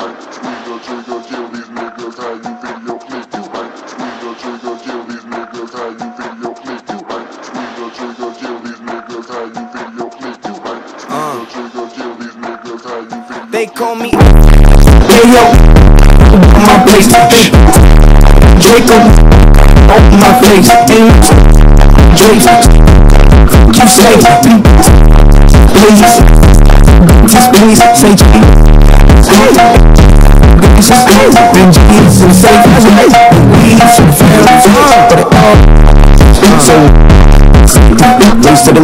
They call me Ayo, my place, Draco, open my face, Drake, you say, please, say and Jesus say, we some fans, but it all, so, race to the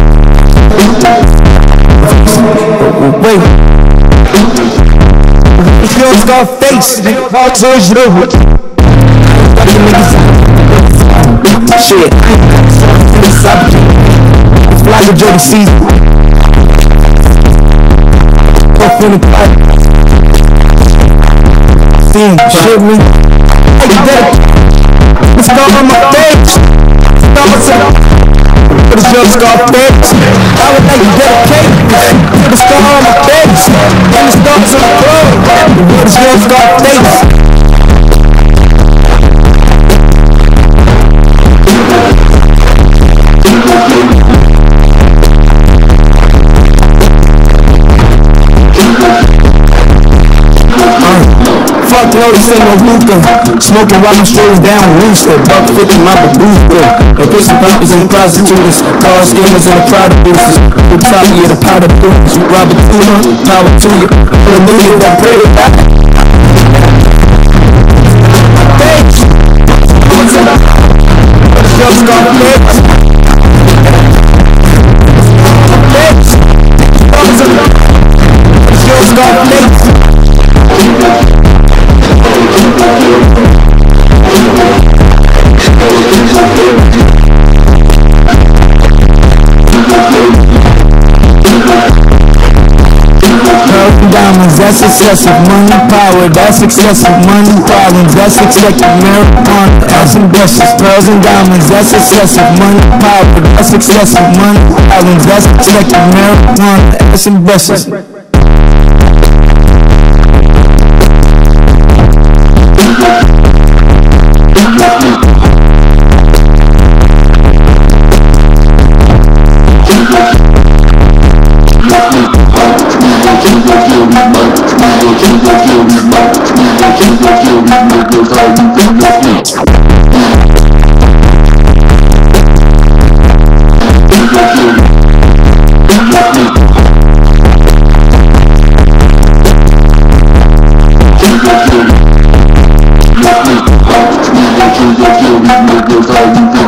love, wait. If you don't got face, I'll told you the shit, fly the Jordan season. Off in the pipe. Seeing shit me. Hey, you dead. Let's go on my face. Put a jump scar face. I would like to dedicate to the scar on my face. And the stars on the road. Put a jump scar face. Fuck no, this ain't no hookah. Smoking while I'm strolling down Rooster. Buck 50, my Babushka. The prison poppers and the prostitutes. Car scammers and the product boosters. Who top you, the powder boosters. Robert Tuna, power to you. For the million that pray to God. Bitch! What's up? Just got bitch! Bitch! Just got bitch! Diamonds, that's excessive money, power, that's excessive money, problems, that's excessive marijuana, ass and brushes, pearls and diamonds, that's excessive money, power, that's excessive money, problems, that's excessive marijuana, ass and brushes. How you